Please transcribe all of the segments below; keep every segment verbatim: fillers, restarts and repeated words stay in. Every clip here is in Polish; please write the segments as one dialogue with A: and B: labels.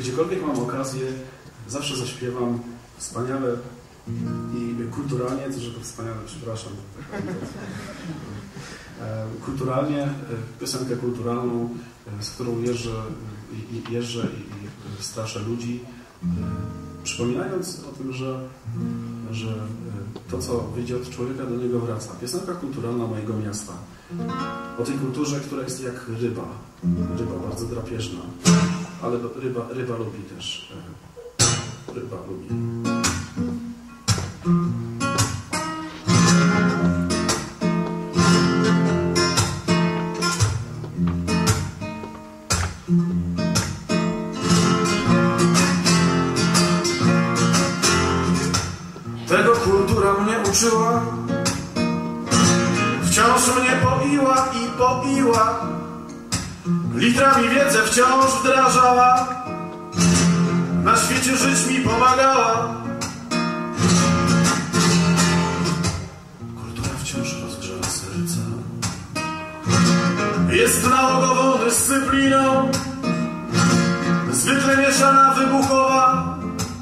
A: gdziekolwiek mam okazję, zawsze zaśpiewam wspaniale i kulturalnie, to że to wspaniale, przepraszam. Kulturalnie, piosenkę kulturalną, z którą jeżdżę, jeżdżę i straszę ludzi, przypominając o tym, że, że to, co wyjdzie od człowieka, do niego wraca. Piosenka kulturalna mojego miasta. O tej kulturze, która jest jak ryba. Ryba bardzo drapieżna, ale ryba, ryba lubi też. Ryba lubi.
B: Tego kultura mnie uczyła, wciąż mnie poiła i poiła, litrami wiedzę wciąż wdrażała, na świecie żyć mi pomagała. Kultura wciąż rozgrzewa serce, jest nałogową dyscypliną, zwykle mieszana, wybuchowa.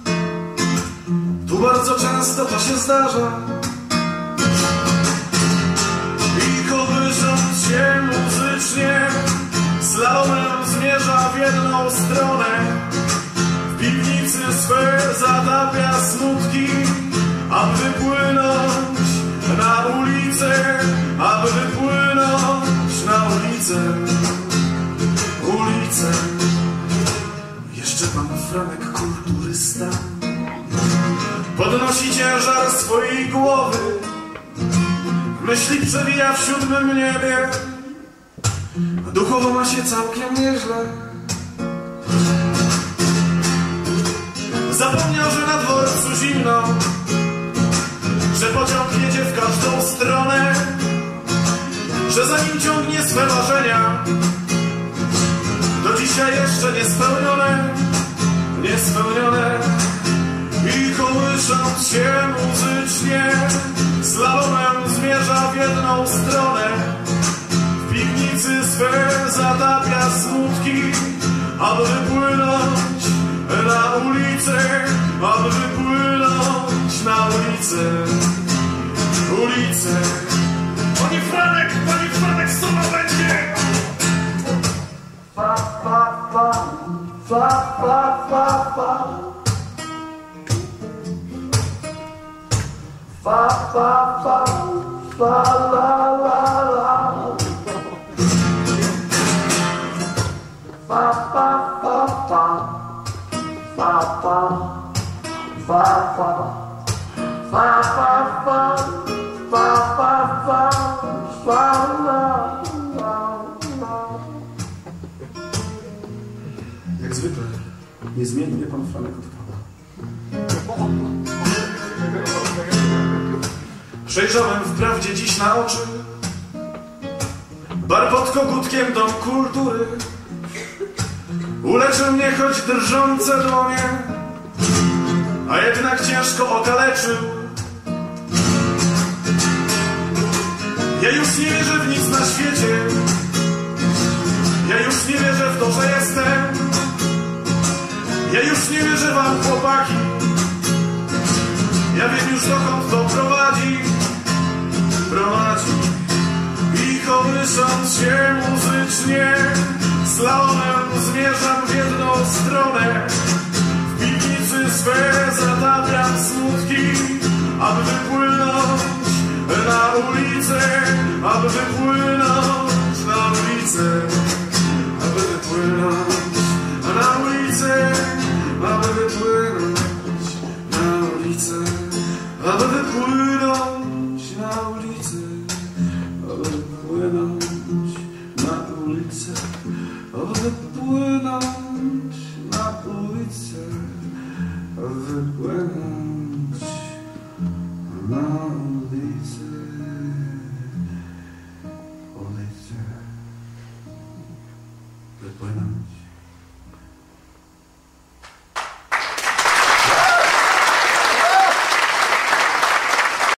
B: Tu bardzo często to się zdarza i kołysząc się muzycznie, slalomem zmierza w jedną stronę. W piwnicy swe zatapia smutki, aby wypłynąć na ulicę, aby wypłynąć na ulicę, ulicę. Jeszcze pan Franek, kulturysta, podnosi ciężar swojej głowy, myśli przewija w siódmym niebie, duchowo ma się całkiem nieźle. Zapomniał, że na dworcu zimno, że pociąg jedzie w każdą stronę, że za nim ciągnie swe marzenia, do dzisiaj jeszcze niespełnione, niespełnione. I kołysząc się muzycznie, slalomem zmierza w jedną stronę. W piwnicy swe zatapia smutki, aby wypłynąć na ulicę, aby wypłynąć na ulicę, ulicę. Panie Franek, panie Franek, co ma będzie? Fa, fa, fa, fa, fa, fa, fa. Fa, fa, fa, fa, la, la, la. Fa, fa, fa, fa. Fa, fa, fa, fa. Fa, fa, fa. Fa, fa, fa. Fa, la, la, la.
A: Jak zwykle, niezmiennie pan Franek odpada.
B: Przejrzałem wprawdzie dziś na oczy bar pod kogutkiem dom kultury. Uleczył mnie choć drżące dłonie, a jednak ciężko okaleczył. Ja już nie wierzę w nic na świecie, ja już nie wierzę w to, że jestem. Ja już nie wierzę wam, chłopaki, ja wiem już dokąd to prowadzi, prowadzi. I kołysząc się muzycznie, slalomem zmierzam w jedną stronę. W piwnicy swe zatapiam smutki, aby wypłynąć na ulicę, aby wypłynąć na ulicę, aby wypłynąć na ulicę, aby wypłynąć na ulicę, aby wypłynąć na ulicę, aby wypłynąć na ulicę.